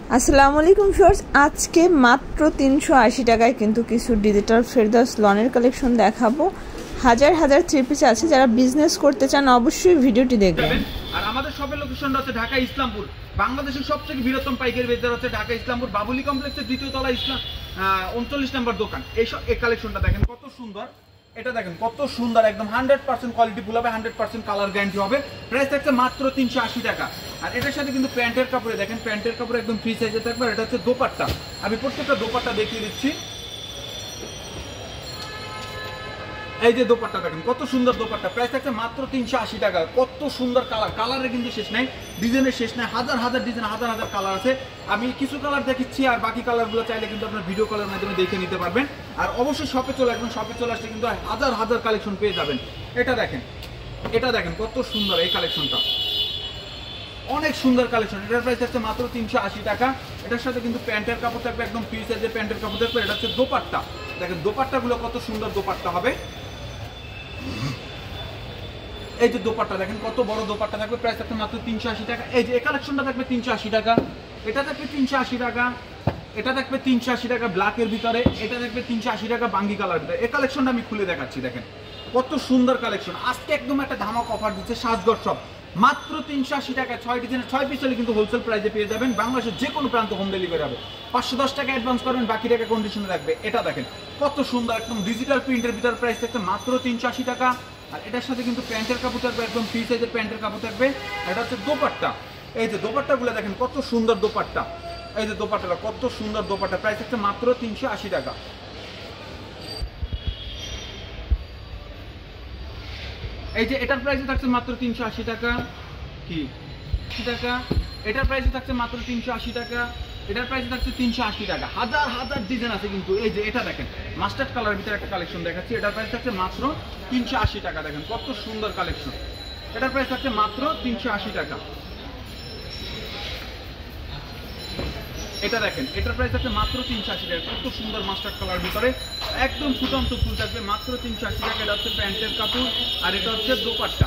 আসসালামু আলাইকুম ভিউয়ার্স, আজকে মাত্র 380 টাকায় কিন্তু কিছু ডিজিটাল ফেরদাউস লনের কালেকশন দেখাবো। হাজার হাজার থ্রি পিস আছে, যারা বিজনেস করতে চান অবশ্যই ভিডিওটি দেখবেন। আর আমাদের শপের লোকেশনটা হচ্ছে ঢাকা ইসলামপুর। বাংলাদেশের সবথেকে বৃহত্তম পাইকারি বাজার হচ্ছে ঢাকা ইসলামপুর বাবুলি কমপ্লেক্সের দ্বিতীয় তলা ইসলাম 39 নম্বর দোকান। এই কালেকশনটা দেখেন কত সুন্দর, এটা দেখেন কত সুন্দর, একদম 100% কোয়ালিটি ফুল হবে, 100% কালার গ্যারান্টি হবে। প্রাইস থাকছে মাত্র 380 টাকা। আর এটার সাথে কিন্তু প্যান্টের কাপড়ে দেখেন, প্যান্টের কাপড় একদম ফ্রি সাইজে থাকবে। এটা হচ্ছে দোপাট্টা, আমি প্রত্যেকটা দোপাট্টা দেখিয়ে দিচ্ছি। এই যে দোপাট্টা দেখেন কত সুন্দর দোপাট্টা, প্রাইস থাকছে মাত্র 380 টাকা। কত সুন্দর কালার, কালারের কিন্তু শেষ নাই, ডিজাইনের শেষ নাই, হাজার হাজার ডিজাইন, হাজার হাজার কালার আছে। আমি কিছু কালার দেখাচ্ছি, আর বাকি কালারগুলো চাইলে কিন্তু আপনার ভিডিও কলের মাধ্যমে দেখে নিতে পারবেন। আর অবশ্যই শপে চলে আসবেন, শপে চলে আসলে কিন্তু হাজার হাজার কালেকশন পেয়ে যাবেন। এটা দেখেন, এটা দেখেন কত সুন্দর এই কালেকশনটা, অনেক সুন্দর কালেকশন। এটার প্রাইস থাকছে মাত্র 380 টাকা। এটার সাথে কিন্তু প্যান্টের কাপড় থাকবে, একদম ফ্রি সাইজের প্যান্টের কাপড় থাকবে। এটা হচ্ছে দোপাট্টা, দেখেন দোপাট্টাগুলো কত সুন্দর দোপাট্টা হবে। এই যে দোপাট্টা দেখেন কত বড় দোপাট্টা থাকবে, প্রাইস থাকবে মাত্র 380 টাকা। এই যে এই কালেকশনটা থাকবে 380 টাকা, এটা থাকবে 380 টাকা, এটা থাকবে 380 টাকা ব্ল্যাকের ভিতরে, এটা থাকবে 380 টাকা বাঙ্গি কালার ভিতরে। এই কালেকশনটা আমি খুলে দেখাচ্ছি, দেখেন কত সুন্দর কালেকশন। আজকে একদম একটা ধামাক অফার দিচ্ছে সাজগর সব, মাত্র 380 টাকা। 6 ডিজাইনের 6 পিস হলে কিন্তু হোলসেল প্রাইসে পেয়ে যাবেন। বাংলাদেশের যে কোনো প্রান্ত হোম ডেলিভারি হবে। 510 টাকা অ্যাডভান্স করবেন, বাকি টাকা কন্ডিশনে রাখবে। এটা দেখেন কত সুন্দর, একদম ডিজিটাল প্রিন্টের ভিতর, প্রাইস থাকছে মাত্র 380 টাকা। আর এটার সাথে কিন্তু প্যান্টের কাপড় থাকবে, একদম ফ্রি সাইজের প্যান্টের কাপড় থাকবে। এটা হচ্ছে দোপাট্টা, এই যে দোপাট্টাগুলো দেখেন কত সুন্দর দোপাট্টা, এই যে দোপাট্টাটা কত সুন্দর দোপাট্টা, প্রাইস থাকছে মাত্র 380 টাকা। এই যে এটার প্রাইস থাকছে মাত্র 380 টাকা, কি 80 টাকা। এটার প্রাইস থাকছে মাত্র 380 টাকা, এটার প্রাইস থাকছে 380 টাকা। হাজার হাজার ডিজাইন আছে কিন্তু। এই যে এটা দেখেন মাস্টার্ড কালারের ভিতরে একটা কালেকশন দেখাচ্ছি, এটার প্রাইস থাকছে মাত্র 380 টাকা। দেখেন কত সুন্দর কালেকশন, এটার প্রাইস থাকছে মাত্র 380 টাকা। এটা দেখেন এটার প্রাইস থাকছে মাত্র 380 টাকা। কত সুন্দর মাস্টার্ড কালার ভিতরে, একদম ফুটন্ত ফুল থাকবে, মাত্র 380 টাকা। এটা হচ্ছে প্যান্টের কাপড়, আর এটা হচ্ছে দোপাট্টা।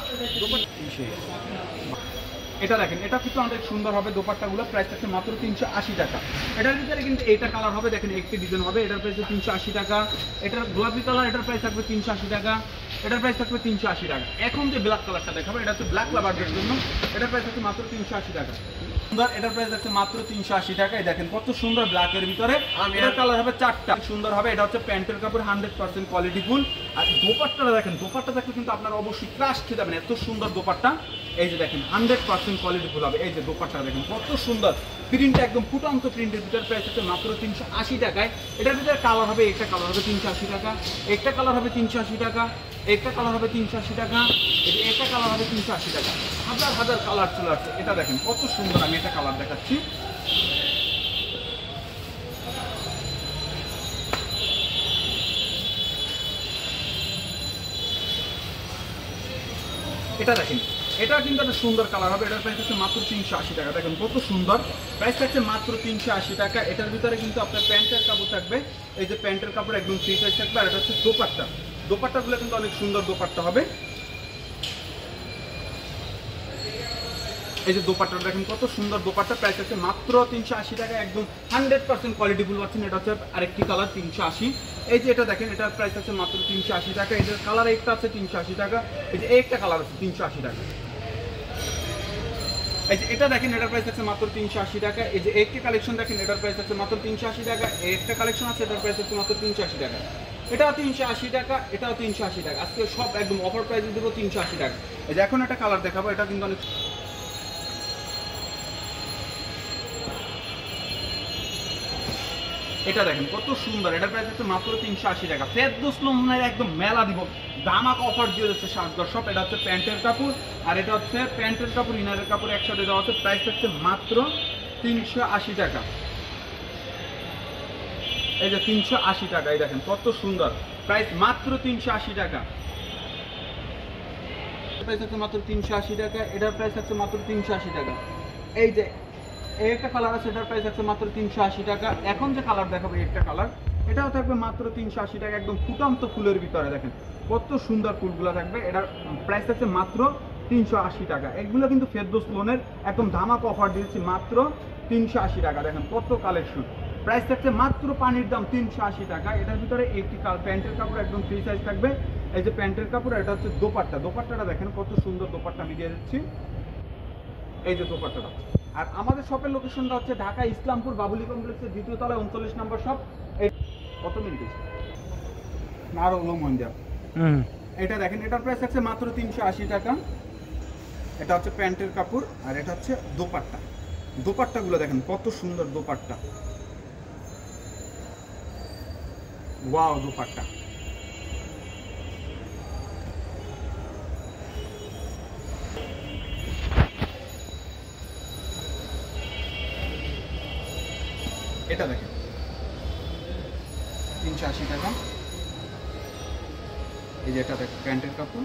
এটা দেখেন এটা কিন্তু অনেক সুন্দর হবে দোপাট্টাগুলো, প্রাইস থাকছে মাত্র 380 টাকা। এটার ভিতরে কিন্তু এইটা কালার হবে, দেখেন একটি ডিজাইন হবে, এটার প্রাইস 380 টাকা। এটার গোলাপি কালার, এটার প্রাইস থাকবে 380 টাকা, এটার প্রাইস থাকবে 380 টাকা। এখন যে ব্ল্যাক কালারটা দেখাবো, এটা হচ্ছে ব্ল্যাক লাভারদের জন্য, এটার প্রাইস থাকছে মাত্র 380 টাকা। সুন্দর, এটার প্রাইস আছে মাত্র 380 টাকা। দেখেন কত সুন্দর ব্ল্যাকের ভিতরে, এটার কালার হবে 4টা, সুন্দর হবে। এটা হচ্ছে প্যান্টের কাপড়, 100% কোয়ালিটি ফুল। আর দোপাট্টাটা দেখেন, দোপাট্টা দেখলে কিন্তু আপনারা অবশ্যই ক্রাশ খেয়ে যাবেন, এত সুন্দর দোপাট্টা। এই যে দেখেন 100% কোয়ালিটি ফুল হবে। এই যে দোপাট্টা দেখেন কত সুন্দর, প্রিন্টটা একদম ফুটান্ত প্রিন্টের ভিতরে, প্রাইস হচ্ছে মাত্র 380 টাকায়। এটার ভিতরে কালার হবে, একটা কালার হবে 380 টাকা, একটা কালার হবে 380 টাকা, একটা কালার হবে 380 টাকা, এই যে একটা কালার হবে 380 টাকা। হাজার হাজার কালার চলে আসছে। এটা দেখেন কত সুন্দর, আমি একটা কালার দেখাচ্ছি। এটা দেখেন এটা কিন্তু একটা সুন্দর কালার হবে, এটার প্রাইস হচ্ছে মাত্র 380 টাকা। দেখেন কত সুন্দর, প্রাইস থাকছে মাত্র 380 টাকা। এটার ভিতরে কিন্তু আপনার প্যান্টের কাপড় থাকবে, এই যে প্যান্টের কাপড় একদম ফ্রি সাইজ থাকবে। আর এটা হচ্ছে দোপাট্টা, দোপাট্টাগুলো কিন্তু অনেক সুন্দর দোপাট্টা হবে। এই যে দোপাট্টাটা দেখেন কত সুন্দর দোপাট্টা, প্রাইস হচ্ছে মাত্র 380 টাকা। একদম 100% কোয়ালিটি ফুল পাচ্ছেন। এটা হচ্ছে আরেকটি কালার 380। এই যে এটা দেখেন, এটার প্রাইস হচ্ছে মাত্র 380 টাকা। এটার কালার একটা আছে 380 টাকা, এই যে একটা কালার আছে 380 টাকা। এই যে এটা দেখেন, এটার প্রাইস আছে মাত্র 380 টাকা। এই যে একটা কালেকশন দেখেন, এটার প্রাইস আছে মাত্র 380 টাকা। একটা কালেকশন আছে, এটার প্রাইস আছে মাত্র 380 টাকা। এটাও 380 টাকা, এটাও 380 টাকা। আজকে সব একদম অফার প্রাইসে দেবো 380 টাকা। এই যে এখন একটা কালার দেখাবো, এটা কিন্তু অনেক, এটা দেখেন কত সুন্দর, এটার প্রাইস হচ্ছে মাত্র 380 টাকা। ফেরদৌস লনের একদম মেলা দিব, দামাক অফার দিয়ে দিচ্ছে সাজগর সব। এটা হচ্ছে প্যান্টের কাপড়, আর এটা হচ্ছে প্যান্টের কাপড়, ইনারের কাপড় একসাথে দেওয়া হচ্ছে। প্রাইস হচ্ছে মাত্র 380 টাকা। এই যে 380 টাকা, এই দেখেন কত সুন্দর, প্রাইস মাত্র 380 টাকা। প্রাইস হচ্ছে মাত্র 380 টাকা, এটার প্রাইস হচ্ছে মাত্র 380 টাকা। এই যে একটা কালার আছে, এটার প্রাইস আছে মাত্র 380 টাকা। এখন যে কালার দেখাবো একটা কালার, এটাও থাকবে মাত্র 380 টাকা। একদম ফুটান্ত ফুলের ভিতরে দেখেন কত সুন্দর ফুলগুলো থাকবে। এটার প্রাইস আছে মাত্র 380 টাকা। এগুলো কিন্তু ফেরদৌস লোনের একদম ধামাকা অফার দিয়েছি, মাত্র 380 টাকা। দেখেন কত কালেকশন, প্রাইস থাকছে মাত্র পানির দাম 380 টাকা। এটার ভিতরে একটি প্যান্টের কাপড় একদম ফ্রি সাইজ থাকবে। এই যে প্যান্টের কাপড়, এটা হচ্ছে দোপাট্টা। দোপাট্টাটা দেখেন কত সুন্দর দোপাট্টা আমি দিয়ে দিচ্ছি, এই যে দোপাট্টাটা। আর আমাদের শপের লোকেশনটা হচ্ছে ঢাকা ইসলামপুর বাবুলি কমপ্লেক্সের 2য় তলায় 39 নম্বর শপ। কত মিনিট আরো মন দেওয়া। এটা দেখেন, এটার প্রাইস থাকছে মাত্র 380 টাকা। এটা হচ্ছে প্যান্টের কাপড় আর এটা হচ্ছে দোপাট্টা। দোপাট্টাগুলো দেখেন কত সুন্দর দোপাট্টা, ওয়াও দোপাট্টা। এটা দেখেন 380 টাকা। এই যে এটা দেখেন প্যান্টের কাপড়,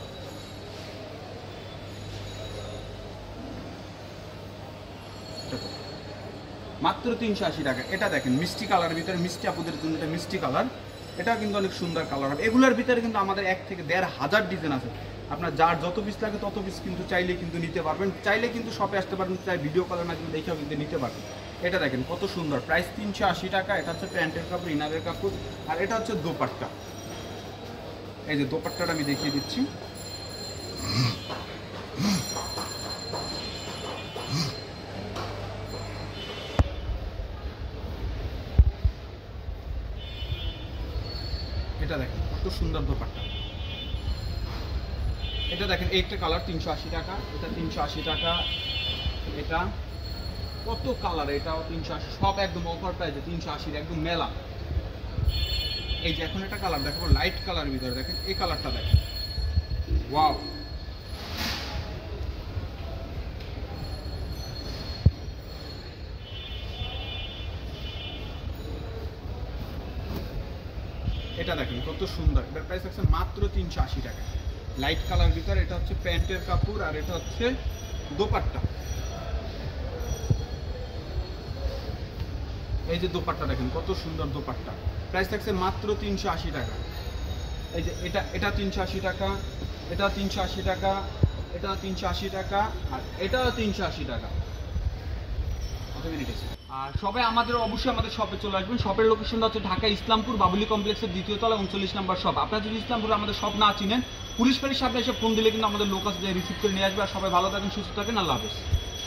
মাত্র 380 টাকা। এটা দেখেন মিষ্টি কালারের ভিতরে, মিষ্টি আপুদের জন্য এটা মিষ্টি কালার। এটা কিন্তু অনেক সুন্দর কালার হবে। এগুলোর ভিতরে কিন্তু আমাদের 1 থেকে 1,500 ডিজাইন আছে। আপনার যার যত পিস লাগে তত পিস কিন্তু চাইলে কিন্তু নিতে পারবেন। চাইলে কিন্তু শপে আসতে পারবেন, চাই ভিডিও কলের মাধ্যমে দেখেও কিন্তু নিতে পারবেন। এটা দেখেন কত সুন্দর, প্রাইস 380 টাকা। এটা হচ্ছে প্যান্টের কাপড়, ইনারের কাপড় আর এটা হচ্ছে দোপাট্টা। এই যে দোপাট্টাটা আমি দেখিয়ে দিচ্ছি। এটা দেখেন কত সুন্দর দোপাট্টা। এটা দেখেন এইটা কালার 380 টাকা, এটা 380 টাকা। এটা কত কালার, এটাও 380, সব একদম অফার প্রাইসে 380 একদম মেলা। এই যে এখন একটা কালার দেখাবো লাইট কালার ভিতরে, দেখেন এই কালারটা দেখেন, ওয়াও। এটা দেখেন কত সুন্দর, এটার প্রাইস আছে মাত্র 380 টাকা। লাইট কালার ভিতরে, এটা হচ্ছে প্যান্টের কাপড় আর এটা হচ্ছে দোপাট্টা। এই যে দোপাট্টা দেখেন কত সুন্দর দোপাট্টা, প্রাইস থাকছে মাত্র 380 টাকা। এই যে এটা 380 টাকা, এটা 380 টাকা, এটা 380 টাকা আর এটাও 380 টাকা। আর সবাই অবশ্যই আমাদের শপে চলে আসবেন। শপের লোকেশনটা হচ্ছে ঢাকা ইসলামপুর বাবুলি কমপ্লেক্সের 2য় তলা 39 নম্বর শপ। আপনারা যদি ইসলামপুরে আমাদের শপ না চিনেন, পুলিশ ফাঁড়ির সামনে এসে ফোন দিলে কিন্তু আমাদের লোক আছে রিসিভ করে নিয়ে আসবে। আর সবাই ভালো থাকেন, সুস্থ থাকেন, আল্লাহ হাফেজ।